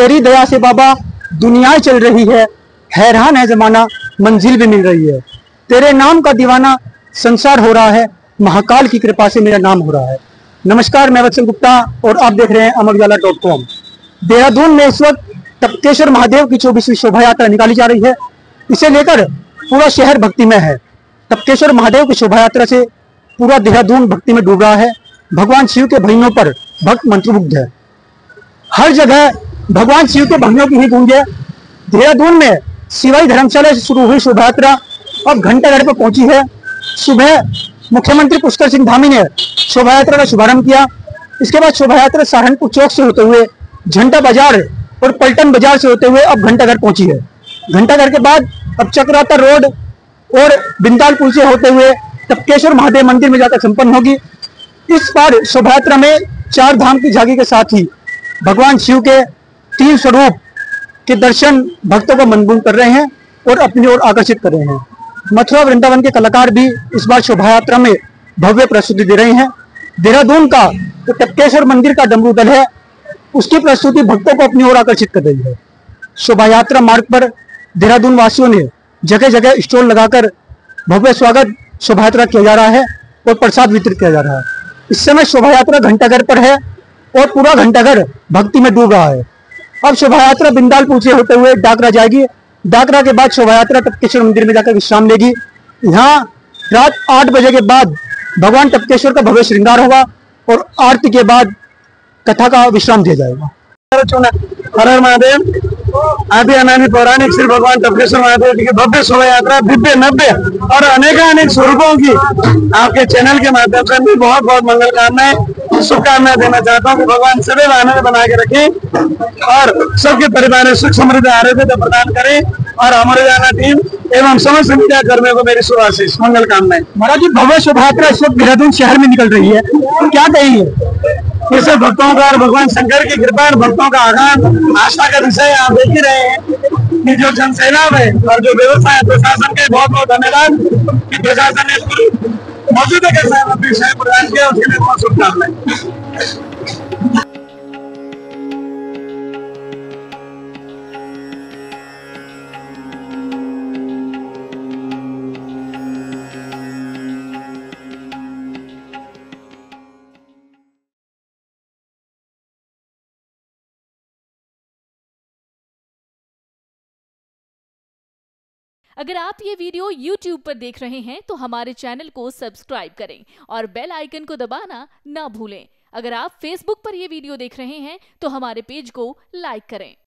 तेरी दया से बाबा दुनिया चल रही है, हैरान है जमाना मंजिल भी मिल रही है। तेरे नाम का दीवाना संसार हो रहा है, महाकाल की कृपा से मेरा नाम हो रहा है। नमस्कार, मैं वत्सल गुप्ता और आप देख रहे हैं अमरउजाला.com। देहरादून में इस वक्त टपकेश्वर महादेव की 24वीं शोभा यात्रा निकाली जा रही है। इसे लेकर पूरा शहर भक्ति में है। टपकेश्वर महादेव की शोभा यात्रा से पूरा देहरादून भक्ति में डूब रहा है। भगवान शिव के भजनों पर भक्त मंत्रमुग्ध है। हर जगह भगवान शिव के भजनों की ही गूंज है। देहरादून में सिवाई धर्मशाला से शुरू हुई शोभा यात्रा अब घंटाघर पर पहुंची है। सुबह मुख्यमंत्री पुष्कर सिंह धामी ने शोभा यात्रा का शुभारंभ किया। इसके बाद शोभा यात्रा सहारनपुर चौक से होते हुए झंडा बाजार और पलटन बाजार से होते हुए अब घंटाघर पहुंची है। घंटाघर के बाद अब चक्राता रोड और बिंदाल पुल से होते हुए टपकेश्वर महादेव मंदिर में जाकर संपन्न होगी। इस बार शोभा यात्रा में 4 धाम की झांकी के साथ ही भगवान शिव के 3 स्वरूप के दर्शन भक्तों को मंदबुंद कर रहे हैं और अपनी ओर आकर्षित कर रहे हैं। मथुरा वृंदावन के कलाकार भी इस बार शोभा यात्रा में भव्य प्रस्तुति दे रहे हैं। देहरादून का जो टपकेश्वर मंदिर का डमरू दल है, उसकी प्रस्तुति भक्तों को अपनी ओर आकर्षित कर रही है। शोभा यात्रा मार्ग पर देहरादून वासियों ने जगह जगह स्टॉल लगाकर भव्य स्वागत शोभा यात्रा किया जा रहा है और प्रसाद वितरित किया जा रहा है। इस समय शोभा यात्रा घंटाघर पर है और पूरा घंटाघर भक्ति में डूब रहा है। अब शोभा यात्रा बिंदाल पुल से होते हुए डाकरा जाएगी। डाकरा के बाद शोभा यात्रा टपकेश्वर मंदिर में जाकर विश्राम लेगी। यहाँ रात 8 बजे के बाद भगवान टपकेश्वर का भव्य श्रृंगार होगा और आरती के बाद कथा का विश्राम दिया जाएगा। हर हर महादेव। आदि अनादि पौराणिक श्री भगवान टपकेश्वर महादेव की भव्य शोभा यात्रा दिव्य नव्य और अनेक स्वरूपों की आपके चैनल के माध्यम से भी बहुत बहुत मंगल कामनाएं शुभकामनाएं देना चाहता हूँ कि भगवान सदैव आनंद बना के रखें और सबके परिवार में सुख समृद्धि आरोग्य प्रदान करें। और हमारे जाना टीम एवं समस्त मीडिया कर्मियों को मेरी शुभ आशीष मंगल कामनाएं। महाराज जी, भव्य शोभा यात्रा इस वक्त देहरादून शहर में निकल रही है, तो क्या कहेंगे? इसे भक्तों का और भगवान शंकर की कृपा और भक्तों का आगान आस्था का विषय आप देख ही रहे हैं कि जो जनसेना में और जो व्यवस्था है प्रशासन के बहुत बहुत धन्यवाद कि प्रशासन ने पूरी मौजूदा के साथ अपनी सेवा प्रदान किया, उसके लिए बहुत शुभकामनाएं। अगर आप ये वीडियो YouTube पर देख रहे हैं तो हमारे चैनल को सब्सक्राइब करें और बेल आइकन को दबाना ना भूलें। अगर आप Facebook पर ये वीडियो देख रहे हैं तो हमारे पेज को लाइक करें।